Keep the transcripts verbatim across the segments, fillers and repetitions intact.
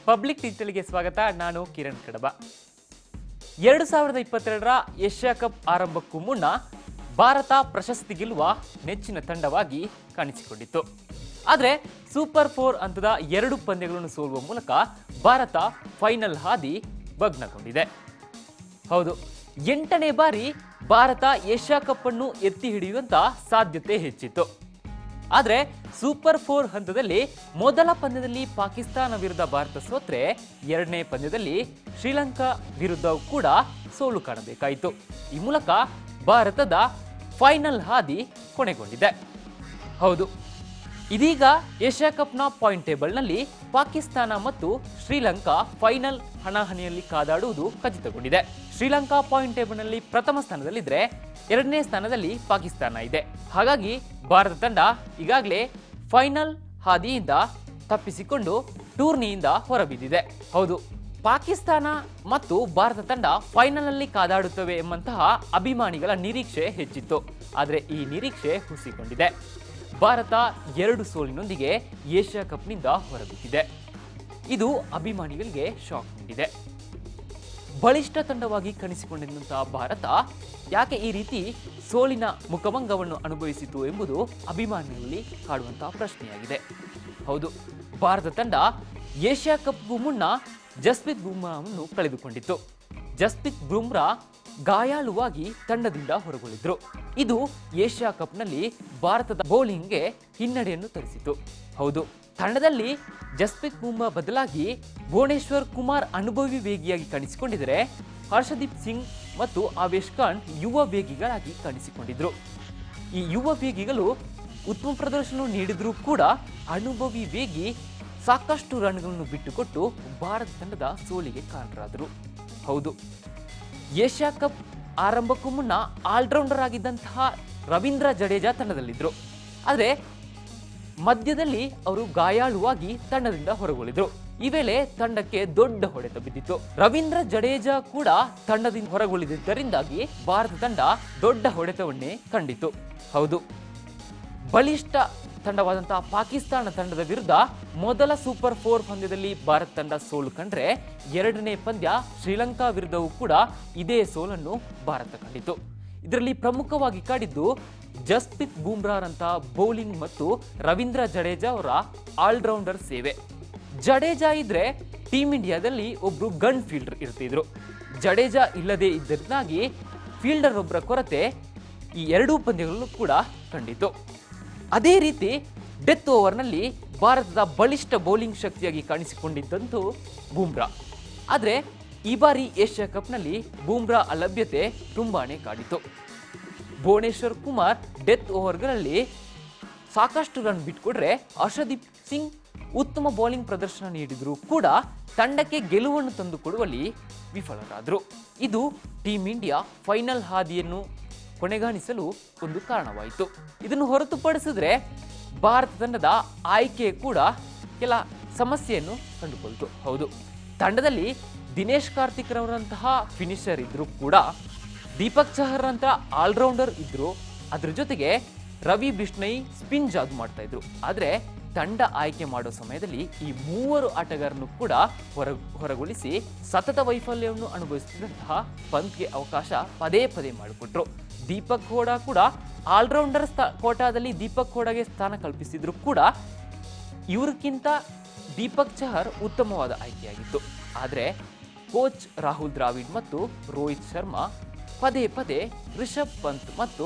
Public ಡಿಜಿಟಲ್ಗೆ ಸ್ವಾಗತ. ನಾನು ಕಿರಣ್ ಕಡಬ. ಎರಡು ಸಾವಿರದ ಇಪ್ಪತ್ತೆರಡರ ಏಷ್ಯಾ ಕಪ್ ಆರಂಭಕ್ಕೂ ಮುನ್ನ ಭಾರತ ಪ್ರಶಸ್ತಿ ಗೆಲ್ಲುವ ನೆಚ್ಚಿನ ತಂಡವಾಗಿ ಕಾಣಿಸಿಕೊಂಡಿತ್ತು. ಆದರೆ ಸೂಪರ್ ಫೋರ್ ಹಂತದ ಎರಡು ಪಂದ್ಯಗಳನ್ನು ಸೋಲುವ ಮೂಲಕ ಭಾರತ ಫೈನಲ್ ಹಾದಿ ಭಗ್ನಗೊಂಡಿದೆ. ಹೌದು, ಎಂಟನೇ ಬಾರಿ ಭಾರತ ಏಷ್ಯಾ ಕಪ್ ಅನ್ನು ಎತ್ತಿ ಹಿಡಿಯುವಂತ ಸಾಧ್ಯತೆ ಹೆಚ್ಚಿತ್ತು. ಆದರೆ ಸೂಪರ್ ಫೋರ್ ಹಂತದಲ್ಲಿ ಮೊದಲ ಪಂದ್ಯದಲ್ಲಿ ಪಾಕಿಸ್ತಾನ ವಿರುದ್ಧ ಭಾರತ ಸೋತ್ರೆ ಎರಡನೇ ಪಂದ್ಯದಲ್ಲಿ ಶ್ರೀಲಂಕಾ ವಿರುದ್ಧ ಕೂಡ ಸೋಲು ಕಾಣಬೇಕಾಯಿತು. ಈ ಮೂಲಕ ಭಾರತದ ಫೈನಲ್ ಹಾದಿ ಕೊನೆಗೊಂಡಿದೆ. ಹೌದು, ಇದೀಗ ಏಷ್ಯಾ ಕಪ್ನ ಪಾಯಿಂಟ್ ಟೇಬಲ್ನಲ್ಲಿ ಪಾಕಿಸ್ತಾನ ಮತ್ತು ಶ್ರೀಲಂಕಾ ಫೈನಲ್ ಹಣಾಹಣಿಯಲ್ಲಿ ಕಾದಾಡುವುದು ಖಚಿತಗೊಂಡಿದೆ. ಶ್ರೀಲಂಕಾ ಪಾಯಿಂಟ್ ಟೇಬಲ್ನಲ್ಲಿ ಪ್ರಥಮ ಸ್ಥಾನದಲ್ಲಿದ್ದರೆ ಎರಡನೇ ಸ್ಥಾನದಲ್ಲಿ ಪಾಕಿಸ್ತಾನ ಇದೆ. ಹಾಗಾಗಿ ಭಾರತ ತಂಡ ಈಗಾಗಲೇ ಫೈನಲ್ ಹಾದಿಯಿಂದ ತಪ್ಪಿಸಿಕೊಂಡು ಟೂರ್ನಿಯಿಂದ ಹೊರಬಿದ್ದಿದೆ. ಹೌದು, ಪಾಕಿಸ್ತಾನ ಮತ್ತು ಭಾರತ ತಂಡ ಫೈನಲ್ನಲ್ಲಿ ಕಾದಾಡುತ್ತವೆ ಎಂಬಂತಹ ಅಭಿಮಾನಿಗಳ ನಿರೀಕ್ಷೆ ಹೆಚ್ಚಿತ್ತು. ಆದರೆ ಈ ನಿರೀಕ್ಷೆ ಹುಸಿಕೊಂಡಿದೆ. ಭಾರತ ಎರಡು ಸೋಲಿನೊಂದಿಗೆ ಏಷ್ಯಾ ಕಪ್ನಿಂದ ಹೊರಬಿದ್ದಿದೆ. ಇದು ಅಭಿಮಾನಿಗಳಿಗೆ ಶಾಕ್ ನೀಡಿದೆ. ಬಲಿಷ್ಠ ತಂಡವಾಗಿ ಕಾಣಿಸಿಕೊಂಡಿದ್ದಂತಹ ಭಾರತ ಯಾಕೆ ಈ ರೀತಿ ಸೋಲಿನ ಮುಖಭಂಗವನ್ನು ಅನುಭವಿಸಿತು ಎಂಬುದು ಅಭಿಮಾನಿಗಳಲ್ಲಿ ಕಾಡುವಂತಹ ಪ್ರಶ್ನೆಯಾಗಿದೆ. ಹೌದು, ಭಾರತ ತಂಡ ಏಷ್ಯಾ ಕಪ್ಗೂ ಮುನ್ನ ಜಸ್ಪ್ರೀತ್ ಬುಮ್ರಾವನ್ನು ಕಳೆದುಕೊಂಡಿತ್ತು. ಜಸ್ಪ್ರೀತ್ ಬುಮ್ರಾ ಗಾಯಾಳುವಾಗಿ ತಂಡದಿಂದ ಹೊರಗುಳಿದ್ರು. ಇದು ಏಷ್ಯಾ ಕಪ್ನಲ್ಲಿ ಭಾರತದ ಬೌಲಿಂಗ್ಗೆ ಹಿನ್ನಡೆಯನ್ನು ತರಿಸಿತು. ಹೌದು, ತಂಡದಲ್ಲಿ ಜಸ್ಪ್ರೀತ್ ಬುಮ್ರಾ ಬದಲಾಗಿ ಭುವನೇಶ್ವರ್ ಕುಮಾರ್ ಅನುಭವಿ ವೇಗಿಯಾಗಿ ಕಾಣಿಸಿಕೊಂಡಿದ್ದರೆ ಹರ್ಷದೀಪ್ ಸಿಂಗ್ ಮತ್ತು ಆವೇಶ್ ಖಾನ್ ಯುವ ವೇಗಿಗಳಾಗಿ ಕಾಣಿಸಿಕೊಂಡಿದ್ರು. ಈ ಯುವ ವೇಗಿಗಳು ಉತ್ತಮ ಪ್ರದರ್ಶನ ನೀಡಿದ್ರೂ ಕೂಡ ಅನುಭವಿ ವೇಗಿ ಸಾಕಷ್ಟು ರನ್ಗಳನ್ನು ಬಿಟ್ಟುಕೊಟ್ಟು ಭಾರತ ತಂಡದ ಸೋಲಿಗೆ ಕಾರಣರಾದರು. ಹೌದು, ಏಷ್ಯಾ ಕಪ್ ಆರಂಭಕ್ಕೂ ಮುನ್ನ ಆಲ್ರೌಂಡರ್ ಆಗಿದ್ದಂತಹ ರವೀಂದ್ರ ಜಡೇಜಾ ತಂಡದಲ್ಲಿದ್ದರು. ಆದರೆ ಮಧ್ಯದಲ್ಲಿ ಅವರು ಗಾಯಾಳುವಾಗಿ ತಂಡದಿಂದ ಹೊರಗುಳಿದ್ರು. ಈ ವೇಳೆ ತಂಡಕ್ಕೆ ದೊಡ್ಡ ಹೊಡೆತ ಬಿದ್ದಿತ್ತು. ರವೀಂದ್ರ ಜಡೇಜಾ ಕೂಡ ತಂಡದಿಂದ ಹೊರಗುಳಿದಿದ್ದರಿಂದಾಗಿ ಭಾರತ ತಂಡ ದೊಡ್ಡ ಹೊಡೆತವನ್ನೇ ಕಂಡಿತು. ಹೌದು, ಬಲಿಷ್ಠ ತಂಡವಾದಂತಹ ಪಾಕಿಸ್ತಾನ ತಂಡದ ವಿರುದ್ಧ ಮೊದಲ ಸೂಪರ್ ಫೋರ್ ಪಂದ್ಯದಲ್ಲಿ ಭಾರತ ತಂಡ ಸೋಲು ಕಂಡ್ರೆ ಎರಡನೇ ಪಂದ್ಯ ಶ್ರೀಲಂಕಾ ವಿರುದ್ಧವೂ ಕೂಡ ಇದೇ ಸೋಲನ್ನು ಭಾರತ ಕಂಡಿತು. ಇದರಲ್ಲಿ ಪ್ರಮುಖವಾಗಿ ಕಾಡಿದ್ದು ಜಸ್ಪ್ರೀತ್ ಬುಮ್ರಾರಂಥ ಬೌಲಿಂಗ್ ಮತ್ತು ರವೀಂದ್ರ ಜಡೇಜಾ ಅವರ ಆಲ್ರೌಂಡರ್ ಸೇವೆ. ಜಡೇಜಾ ಇದ್ರೆ ಟೀಮ್ ಇಂಡಿಯಾದಲ್ಲಿ ಒಬ್ರು ಗನ್ ಫೀಲ್ಡರ್ ಇರ್ತಿದ್ರು. ಜಡೇಜಾ ಇಲ್ಲದೆ ಇದ್ದರಿಂದಾಗಿ ಫೀಲ್ಡರ್ ಒಬ್ಬರ ಕೊರತೆ ಈ ಎರಡೂ ಪಂದ್ಯಗಳಲ್ಲೂ ಕೂಡ ಕಂಡಿತು. ಅದೇ ರೀತಿ ಡೆತ್ ಓವರ್ನಲ್ಲಿ ಭಾರತದ ಬಲಿಷ್ಠ ಬೌಲಿಂಗ್ ಶಕ್ತಿಯಾಗಿ ಕಾಣಿಸಿಕೊಂಡಿದ್ದಂತೂ ಬುಮ್ರಾ. ಆದರೆ ಈ ಬಾರಿ ಏಷ್ಯಾ ಕಪ್ನಲ್ಲಿ ಬುಮ್ರಾ ಅಲಭ್ಯತೆ ತುಂಬಾನೇ ಕಾಡಿತು. ಭುವನೇಶ್ವರ್ ಕುಮಾರ್ ಡೆತ್ ಓವರ್ಗಳಲ್ಲಿ ಸಾಕಷ್ಟು ರನ್ ಬಿಟ್ಕೊಡ್ರೆ ಹರ್ಷದೀಪ್ ಸಿಂಗ್ ಉತ್ತಮ ಬೌಲಿಂಗ್ ಪ್ರದರ್ಶನ ನೀಡಿದರೂ ಕೂಡ ತಂಡಕ್ಕೆ ಗೆಲುವನ್ನು ತಂದುಕೊಡುವಲ್ಲಿ ವಿಫಲರಾದರು. ಇದು ಟೀಮ್ ಇಂಡಿಯಾ ಫೈನಲ್ ಹಾದಿಯನ್ನು ಕೊನೆಗಾಣಿಸಲು ಒಂದು ಕಾರಣವಾಯಿತು. ಇದನ್ನು ಹೊರತುಪಡಿಸಿದ್ರೆ ಭಾರತ ತಂಡದ ಆಯ್ಕೆ ಕೂಡ ಕೆಲ ಸಮಸ್ಯೆಯನ್ನು ಕಂಡುಕೊಳ್ತು. ಹೌದು, ತಂಡದಲ್ಲಿ ದಿನೇಶ್ ಕಾರ್ತಿಕ್ ರವರಂತಹ ಫಿನಿಷರ್ ಇದ್ರೂ ಕೂಡ ದೀಪಕ್ ಚಹರ್ ಅಂತ ಆಲ್ರೌಂಡರ್ ಇದ್ರು. ಅದ್ರ ಜೊತೆಗೆ ರವಿ ಬಿಷ್ಣೈ ಸ್ಪಿನ್ ಜಾದು ಮಾಡ್ತಾ ಇದ್ರು. ಆದರೆ ತಂಡ ಆಯ್ಕೆ ಮಾಡೋ ಸಮಯದಲ್ಲಿ ಈ ಮೂವರು ಆಟಗಾರರನ್ನು ಕೂಡ ಹೊರ ಹೊರಗುಳಿಸಿ ಸತತ ವೈಫಲ್ಯವನ್ನು ಅನುಭವಿಸುತ್ತಿದ್ದಂತಹ ಪಂತ್ಗೆ ಅವಕಾಶ ಪದೇ ಪದೇ ಮಾಡಿಕೊಟ್ರು. ದೀಪಕ್ ಹೋಡಾ ಕೂಡ ಆಲ್ರೌಂಡರ್ ಸ್ಥಾ ಕೋಟಾದಲ್ಲಿ ದೀಪಕ್ ಹೋಡಾಗೆ ಸ್ಥಾನ ಕಲ್ಪಿಸಿದ್ರು ಕೂಡ ಇವ್ರಿಗಿಂತ ದೀಪಕ್ ಚಹರ್ ಉತ್ತಮವಾದ ಆಯ್ಕೆಯಾಗಿತ್ತು. ಆದರೆ ಕೋಚ್ ರಾಹುಲ್ ದ್ರಾವಿಡ್ ಮತ್ತು ರೋಹಿತ್ ಶರ್ಮಾ ಪದೇ ಪದೇ ರಿಷಬ್ ಪಂತ್ ಮತ್ತು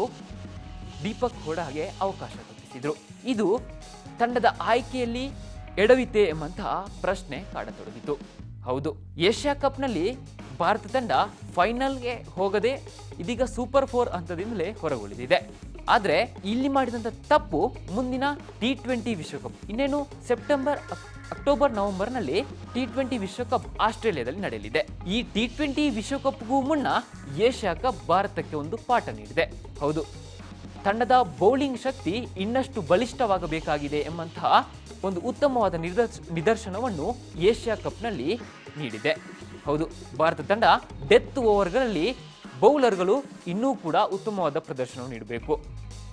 ದೀಪಕ್ ಹೋಡಾಗೆ ಅವಕಾಶ ಕಲ್ಪಿಸಿದ್ರು. ಇದು ತಂಡದ ಆಯ್ಕೆಯಲ್ಲಿ ಎಡವಿತೆ ಎಂಬಂತಹ ಪ್ರಶ್ನೆ ಕಾಡತೊಡಗಿತು. ಹೌದು, ಏಷ್ಯಾ ಕಪ್ನಲ್ಲಿ ಭಾರತ ತಂಡ ಫೈನಲ್ಗೆ ಹೋಗದೆ ಇದೀಗ ಸೂಪರ್ ಫೋರ್ ಹಂತದಿಂದಲೇ ಹೊರಗುಳಿದಿದೆ. ಆದರೆ ಇಲ್ಲಿ ಮಾಡಿದಂಥ ತಪ್ಪು ಮುಂದಿನ ಟಿ ಟ್ವೆಂಟಿ ವಿಶ್ವಕಪ್ ಇನ್ನೇನು ಸೆಪ್ಟೆಂಬರ್ ಅಕ್ಟೋಬರ್ ನವೆಂಬರ್ನಲ್ಲಿ ಟಿ ಟ್ವೆಂಟಿ ವಿಶ್ವಕಪ್ ಆಸ್ಟ್ರೇಲಿಯಾದಲ್ಲಿ ನಡೆಯಲಿದೆ. ಈ ಟಿ ಟ್ವೆಂಟಿ ವಿಶ್ವಕಪ್ಗೂ ಮುನ್ನ ಏಷ್ಯಾ ಕಪ್ ಭಾರತಕ್ಕೆ ಒಂದು ಪಾಠ ನೀಡಿದೆ. ಹೌದು, ತಂಡದ ಬೌಲಿಂಗ್ ಶಕ್ತಿ ಇನ್ನಷ್ಟು ಬಲಿಷ್ಠವಾಗಬೇಕಾಗಿದೆ ಎಂಬಂತಹ ಒಂದು ಉತ್ತಮವಾದ ನಿದರ್ಶ ನಿದರ್ಶನವನ್ನು ಏಷ್ಯಾ ಕಪ್ನಲ್ಲಿ ನೀಡಿದೆ. ಹೌದು, ಭಾರತ ತಂಡ ಡೆತ್ ಓವರ್ಗಳಲ್ಲಿ ಬೌಲರ್ಗಳು ಇನ್ನೂ ಕೂಡ ಉತ್ತಮವಾದ ಪ್ರದರ್ಶನ ನೀಡಬೇಕು.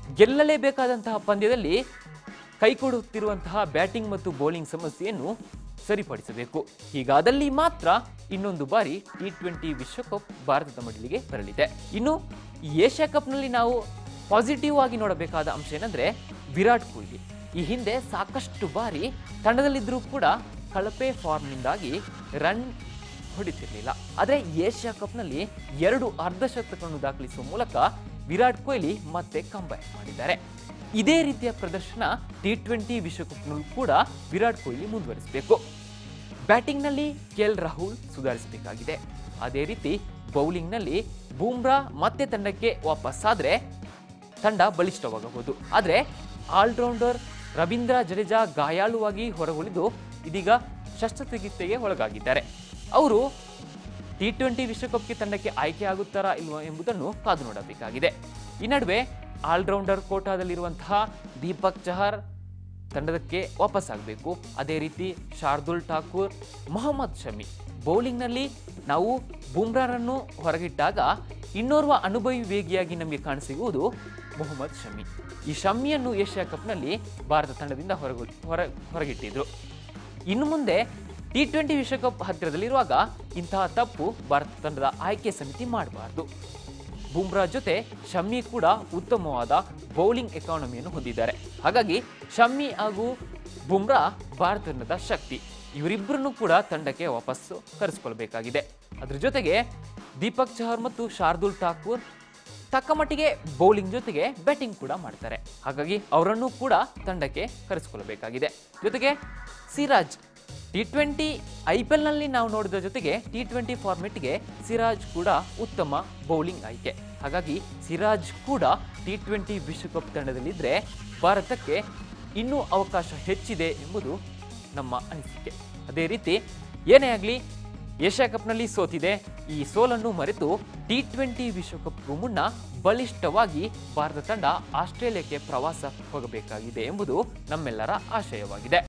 ಗೆಲ್ಲಲೇಬೇಕಾದಂತಹ ಪಂದ್ಯದಲ್ಲಿ ಕೈಕೊಡುತ್ತಿರುವಂತಹ ಬ್ಯಾಟಿಂಗ್ ಮತ್ತು ಬೌಲಿಂಗ್ ಸಮಸ್ಯೆಯನ್ನು ಸರಿಪಡಿಸಬೇಕು. ಹೀಗಾದಲ್ಲಿ ಮಾತ್ರ ಇನ್ನೊಂದು ಬಾರಿ ಟಿ ಟ್ವೆಂಟಿ ವಿಶ್ವಕಪ್ ಭಾರತದ ಮಡಿಲಿಗೆ ಬರಲಿದೆ. ಇನ್ನು ಈ ಏಷ್ಯಾ ಕಪ್ನಲ್ಲಿ ನಾವು ಪಾಸಿಟಿವ್ ಆಗಿ ನೋಡಬೇಕಾದ ಅಂಶ ಏನಂದ್ರೆ ವಿರಾಟ್ ಕೊಹ್ಲಿ ಈ ಹಿಂದೆ ಸಾಕಷ್ಟು ಬಾರಿ ತಂಡದಲ್ಲಿದ್ದರೂ ಕೂಡ ಕಳಪೆ ಫಾರ್ಮ್ನಿಂದಾಗಿ ರನ್ ಹೊಡಿತಿರ್ಲಿಲ್ಲ. ಆದರೆ ಏಷ್ಯಾ ಕಪ್ನಲ್ಲಿ ಎರಡು ಅರ್ಧಶತಕಗಳನ್ನು ದಾಖಲಿಸುವ ಮೂಲಕ ವಿರಾಟ್ ಕೊಹ್ಲಿ ಮತ್ತೆ ಕಂಬ್ಯಾಕ್ ಮಾಡಿದ್ದಾರೆ. ಇದೇ ರೀತಿಯ ಪ್ರದರ್ಶನ ಟಿ ಟ್ವೆಂಟಿ ವಿಶ್ವಕಪ್ನಲ್ಲೂ ಕೂಡ ವಿರಾಟ್ ಕೊಹ್ಲಿ ಮುಂದುವರಿಸಬೇಕು. ಬ್ಯಾಟಿಂಗ್ನಲ್ಲಿ ಕೆಎಲ್ ರಾಹುಲ್ ಸುಧಾರಿಸಬೇಕಾಗಿದೆ. ಅದೇ ರೀತಿ ಬೌಲಿಂಗ್ನಲ್ಲಿ ಬೂಮ್ರಾ ಮತ್ತೆ ತಂಡಕ್ಕೆ ವಾಪಸ್ಸಾದರೆ ತಂಡ ಬಲಿಷ್ಠವಾಗಬಹುದು. ಆದರೆ ಆಲ್ರೌಂಡರ್ ರವೀಂದ್ರ ಜಡೇಜಾ ಗಾಯಾಳುವಾಗಿ ಹೊರಗುಳಿದು ಇದೀಗ ಶಸ್ತ್ರಚಿಕಿತ್ಸೆಗೆ ಒಳಗಾಗಿದ್ದಾರೆ. ಅವರು ಟಿ ಟ್ವೆಂಟಿ ವಿಶ್ವಕಪ್ಗೆ ತಂಡಕ್ಕೆ ಆಯ್ಕೆ ಆಗುತ್ತಾರಾ ಇಲ್ವಾ ಎಂಬುದನ್ನು ಕಾದು ನೋಡಬೇಕಾಗಿದೆ. ಈ ನಡುವೆ ಆಲ್ರೌಂಡರ್ ಕೋಟಾದಲ್ಲಿರುವಂತಹ ದೀಪಕ್ ಚಹರ್ ತಂಡಕ್ಕೆ ವಾಪಸ್ಸಾಗಬೇಕು. ಅದೇ ರೀತಿ ಶಾರ್ದುಲ್ ಠಾಕೂರ್, ಮೊಹಮ್ಮದ್ ಶಮಿ ಬೌಲಿಂಗ್ನಲ್ಲಿ ನಾವು ಬೂಮ್ರಾರನ್ನು ಹೊರಗಿಟ್ಟಾಗ ಇನ್ನೋರ್ವ ಅನುಭವಿ ವೇಗಿಯಾಗಿ ನಮಗೆ ಕಾಣಸಿಗುವುದು ಮೊಹಮ್ಮದ್ ಶಮಿ. ಈ ಶಮಿಯನ್ನು ಏಷ್ಯಾ ಕಪ್ನಲ್ಲಿ ಭಾರತ ತಂಡದಿಂದ ಹೊರಗು ಹೊರ ಹೊರಗಿಟ್ಟಿದ್ರು. ಇನ್ನು ಮುಂದೆ ಟಿ ಟ್ವೆಂಟಿ ವಿಶ್ವಕಪ್ ಹತ್ತಿರದಲ್ಲಿರುವಾಗ ಇಂತಹ ತಪ್ಪು ಭಾರತ ತಂಡದ ಆಯ್ಕೆ ಸಮಿತಿ ಮಾಡಬಾರದು. ಬೂಮ್ರಾ ಜೊತೆ ಶಮ್ಮಿ ಕೂಡ ಉತ್ತಮವಾದ ಬೌಲಿಂಗ್ ಎಕಾನಮಿಯನ್ನು ಹೊಂದಿದ್ದಾರೆ. ಹಾಗಾಗಿ ಶಮ್ಮಿ ಹಾಗೂ ಬೂಮ್ರಾ ಭಾರತ ತಂಡದ ಶಕ್ತಿ. ಇವರಿಬ್ಬರನ್ನು ಕೂಡ ತಂಡಕ್ಕೆ ವಾಪಸ್ಸು ಕರೆಸಿಕೊಳ್ಬೇಕಾಗಿದೆ. ಅದರ ಜೊತೆಗೆ ದೀಪಕ್ ಚಹರ್ ಮತ್ತು ಶಾರ್ದುಲ್ ಠಾಕೂರ್ ತಕ್ಕ ಮಟ್ಟಿಗೆ ಬೌಲಿಂಗ್ ಜೊತೆಗೆ ಬ್ಯಾಟಿಂಗ್ ಕೂಡ ಮಾಡ್ತಾರೆ. ಹಾಗಾಗಿ ಅವರನ್ನು ಕೂಡ ತಂಡಕ್ಕೆ ಕರೆಸಿಕೊಳ್ಳಬೇಕಾಗಿದೆ. ಜೊತೆಗೆ Siraj T twenty I P ಎಲ್ನಲ್ಲಿ ನಾವು ನೋಡಿದ ಜೊತೆಗೆ ಟಿ ಟ್ವೆಂಟಿ ಫಾರ್ಮೆಟ್ಗೆ ಸಿರಾಜ್ ಕೂಡ ಉತ್ತಮ ಬೌಲಿಂಗ್ ಆಯ್ಕೆ. ಹಾಗಾಗಿ ಸಿರಾಜ್ ಕೂಡ ಟಿ ಟ್ವೆಂಟಿ ವಿಶ್ವಕಪ್ ತಂಡದಲ್ಲಿದ್ದರೆ ಭಾರತಕ್ಕೆ ಇನ್ನೂ ಅವಕಾಶ ಹೆಚ್ಚಿದೆ ಎಂಬುದು ನಮ್ಮ ಅನಿಸಿಕೆ. ಅದೇ ರೀತಿ ಏನೇ ಆಗಲಿ ಏಷ್ಯಾ ಕಪ್ನಲ್ಲಿ ಸೋತಿದೆ. ಈ ಸೋಲನ್ನು ಮರೆತು ಟಿ ಟ್ವೆಂಟಿ ವಿಶ್ವಕಪ್ಗೂ ಮುನ್ನ ಬಲಿಷ್ಠವಾಗಿ ಭಾರತ ತಂಡ ಆಸ್ಟ್ರೇಲಿಯಾಕ್ಕೆ ಪ್ರವಾಸ ಹೋಗಬೇಕಾಗಿದೆ ಎಂಬುದು ನಮ್ಮೆಲ್ಲರ ಆಶಯವಾಗಿದೆ.